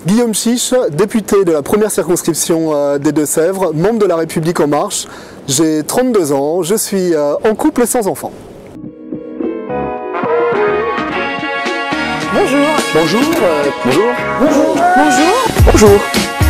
Guillaume Chiche, député de la première circonscription des Deux-Sèvres, membre de La République En Marche. J'ai 32 ans, je suis en couple et sans enfant. Bonjour. Bonjour. Bonjour. Bonjour. Bonjour. Bonjour.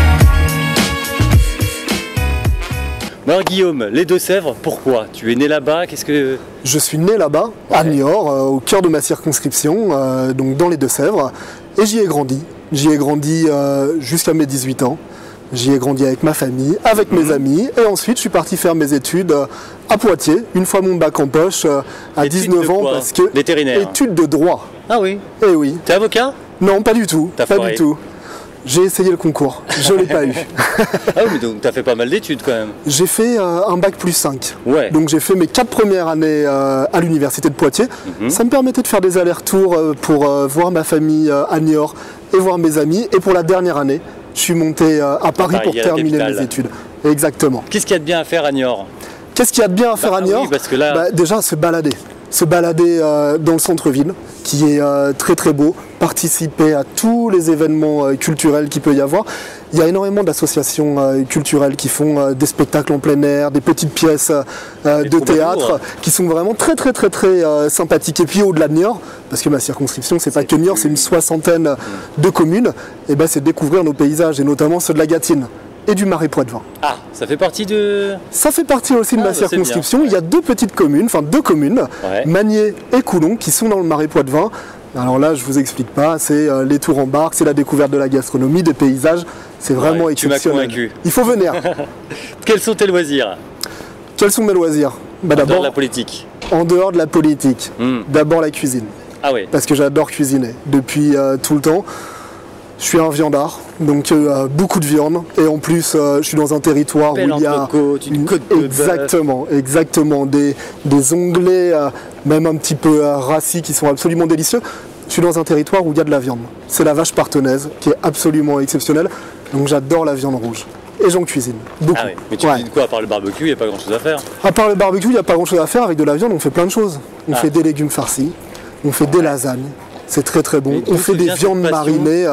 Alors Guillaume, les Deux-Sèvres, pourquoi? Tu es né là-bas, qu'est-ce que... Je suis né là-bas, à Niort, au cœur de ma circonscription, donc dans les Deux-Sèvres, et j'y ai grandi. J'y ai grandi jusqu'à mes 18 ans. J'y ai grandi avec ma famille, avec mes amis, et ensuite je suis parti faire mes études à Poitiers, une fois mon bac en poche, à Études 19 de ans, quoi? parce que... Vétérinaire. Études de droit. Ah oui. Eh oui. T'es avocat? Non, pas du tout. T'as Pas foiré. du tout. J'ai essayé le concours, je ne l'ai pas eu. Ah oui, mais donc t'as fait pas mal d'études quand même. J'ai fait un bac plus 5. Ouais. Donc j'ai fait mes 4 premières années à l'université de Poitiers. Ça me permettait de faire des allers-retours pour voir ma famille à Niort et voir mes amis. Et pour la dernière année, je suis monté à Paris Paris, pour à la terminer capitale. mes études. Exactement. Qu'est-ce qu'il y a de bien à faire à Niort? Qu'est-ce qu'il y a de bien à faire à Niort? oui, parce que là- Déjà, se balader. Se balader dans le centre-ville, qui est très très beau, participer à tous les événements culturels qu'il peut y avoir. Il y a énormément d'associations culturelles qui font des spectacles en plein air, des petites pièces de troubadours, théâtre, qui sont vraiment très très très très sympathiques. Et puis au-delà de Niort, parce que ma circonscription, c'est pas que Niort, c'est une soixantaine de communes, et ben c'est de découvrir nos paysages, et notamment ceux de la Gâtine et du Marais Poitevin. Ah, ça fait partie de... Ça fait partie aussi de ma bah, c'est circonscription. bien. Il y a deux petites communes, enfin deux communes, Ouais. Magnier et Coulon, qui sont dans le Marais Poitevin. Alors là, je vous explique pas, c'est les tours en barque, c'est la découverte de la gastronomie, des paysages. C'est vraiment Ouais, tu m'as exceptionnel. convaincu. Il faut venir. Quels sont tes loisirs? Quels sont mes loisirs? En dehors D'abord, de la politique. en dehors de la politique, Hmm. d'abord la cuisine. Ah oui. Parce que j'adore cuisiner depuis tout le temps. Je suis un viandard, donc beaucoup de viande. Et en plus, je suis dans un territoire Belle où il y a entrecôte, une côte de bœuf. exactement, des onglets, même un petit peu rassis, qui sont absolument délicieux. Je suis dans un territoire où il y a de la viande. C'est la vache partenaise, qui est absolument exceptionnelle. Donc j'adore la viande rouge. Et j'en cuisine, beaucoup. Ah oui. Mais tu Ouais. cuisines quoi à part le barbecue? Il n'y a pas grand chose à faire. À part le barbecue, il n'y a pas grand chose à faire. Avec de la viande, on fait plein de choses. On Ah. fait des légumes farcis, on fait des lasagnes, c'est très très bon. Mais d'où On fait te des vient cette viandes passion? marinées.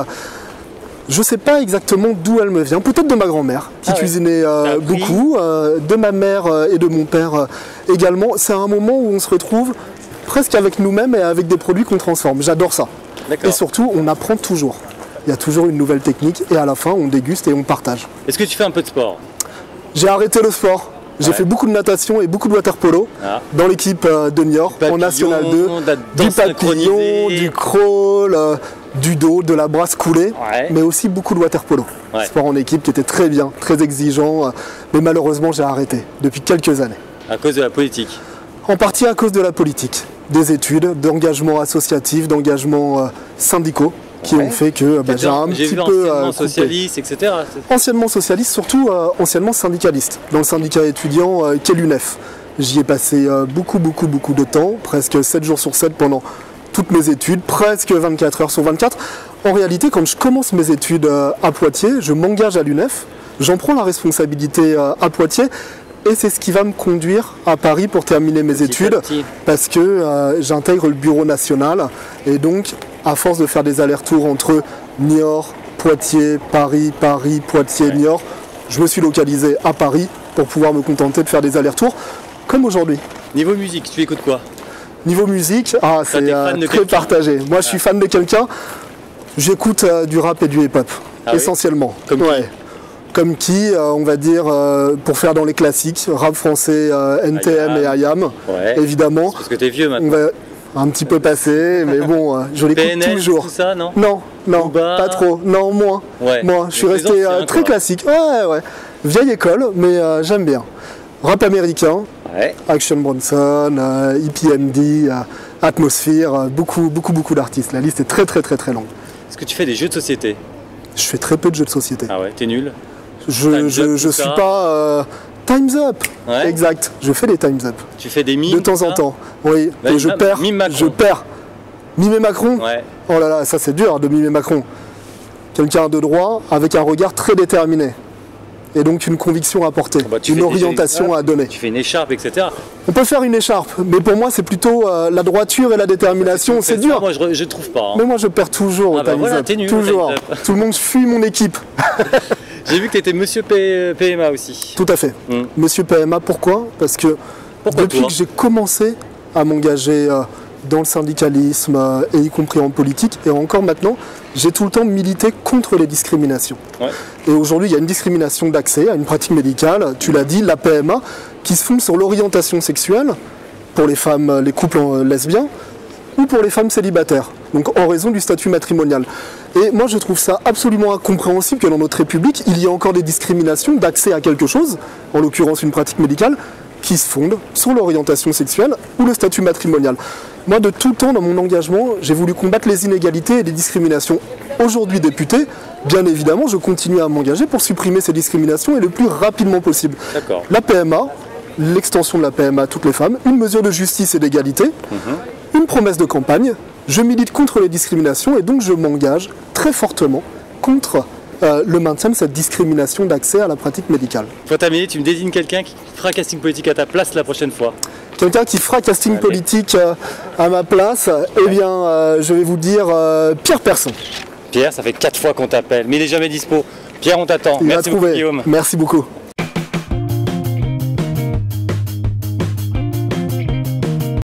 Je sais pas exactement d'où elle me vient. Peut-être de ma grand-mère, qui Ah ouais. cuisinait T'as appris? beaucoup, de ma mère et de mon père également. C'est un moment où on se retrouve presque avec nous-mêmes et avec des produits qu'on transforme. J'adore ça. D'accord. Et surtout, on apprend toujours. Il y a toujours une nouvelle technique et à la fin, on déguste et on partage. Est-ce que tu fais un peu de sport? J'ai arrêté le sport. J'ai Ouais. fait beaucoup de natation et beaucoup de water-polo Ah. dans l'équipe de Niort, en Papillon, National 2. de la Du danse papillon, synchronisée. du crawl, du dos, de la brasse coulée, Ouais. mais aussi beaucoup de water-polo. Ouais. Sport en équipe qui était très bien, très exigeant, mais malheureusement j'ai arrêté depuis quelques années. À cause de la politique. En partie à cause de la politique, des études, d'engagements associatifs, d'engagements syndicaux qui ont fait que j'ai un J'ai petit vu peu anciennement coupé. socialiste, etc. Anciennement socialiste, surtout anciennement syndicaliste, dans le syndicat étudiant qu'est l'UNEF. J'y ai passé beaucoup de temps, presque 7 jours sur 7 pendant toutes mes études, presque 24 heures sur 24. En réalité, quand je commence mes études à Poitiers, je m'engage à l'UNEF, j'en prends la responsabilité à Poitiers, et c'est ce qui va me conduire à Paris pour terminer mes Petit à études, petit. parce que j'intègre le bureau national, et donc à force de faire des allers-retours entre Niort, Poitiers, Paris, Poitiers, Niort, je me suis localisé à Paris pour pouvoir me contenter de faire des allers-retours, comme aujourd'hui. Niveau musique, tu écoutes quoi? Niveau musique, c'est t'es fan de très quelqu'un? partagé. Moi, je suis fan de quelqu'un. J'écoute du rap et du hip-hop, Ah oui? essentiellement. Comme qui? Comme qui, on va dire, pour faire dans les classiques, rap français, NTM et IAM, Ouais. évidemment. Parce que t'es vieux On maintenant. va un petit peu passer, mais bon, je l'écoute PNL, toujours. tout ça, non? Non, Booba. pas trop. Non, moins. Ouais. Moi, je suis Donc les resté anciens, très quoi. classique. Ouais. Vieille école, mais j'aime bien. Rap américain, Ouais. Action Bronson, EPMD, Atmosphere, beaucoup d'artistes. La liste est très longue. Est-ce que tu fais des jeux de société? Je fais très peu de jeux de société. Ah ouais, t'es nul. Je Time's Up, je tout suis ça. pas Time's Up. Ouais. Exact. Je fais des Time's Up Tu fais des mimes de temps en ça temps. Oui. Bah, Et je perds. mime Macron. Je perds. Mimer Macron. Ouais. Oh là là, ça c'est dur de mimer Macron. Quelqu'un de droit avec un regard très déterminé. et donc une conviction à porter, Bah, tu une fais déjà orientation à donner. Tu fais une écharpe, etc. On peut faire une écharpe, mais pour moi c'est plutôt la droiture et la détermination, c'est dur. Moi, je trouve pas. Hein. Mais moi je perds toujours au Ah bah time voilà, up. t'es nul au Toujours. time up. Tout le monde fuit mon équipe. J'ai vu que tu étais monsieur PMA aussi. Tout à fait. Monsieur PMA, pourquoi? Parce que depuis toi que j'ai commencé à m'engager dans le syndicalisme et y compris en politique, et encore maintenant, j'ai tout le temps milité contre les discriminations. Ouais. Et aujourd'hui, il y a une discrimination d'accès à une pratique médicale, tu l'as dit, la PMA, qui se fonde sur l'orientation sexuelle pour les femmes, les couples lesbiens, ou pour les femmes célibataires, donc en raison du statut matrimonial. Et moi je trouve ça absolument incompréhensible que dans notre République, il y ait encore des discriminations d'accès à quelque chose, en l'occurrence une pratique médicale, qui se fondent sur l'orientation sexuelle ou le statut matrimonial. Moi de tout temps dans mon engagement, j'ai voulu combattre les inégalités et les discriminations. Aujourd'hui député, bien évidemment, je continue à m'engager pour supprimer ces discriminations et le plus rapidement possible. D'accord. La PMA, l'extension de la PMA à toutes les femmes, une mesure de justice et d'égalité, une promesse de campagne, je milite contre les discriminations et donc je m'engage très fortement contre le maintien de cette discrimination d'accès à la pratique médicale. Pour terminer, tu me désignes quelqu'un qui fera casting politique à ta place la prochaine fois. Quelqu'un qui fera casting politique à ma place, eh bien je vais vous dire Pierre Persson. Pierre, ça fait 4 fois qu'on t'appelle, mais il est jamais dispo. Pierre, on t'attend. Il Merci a beaucoup, trouvé. Guillaume. Merci beaucoup.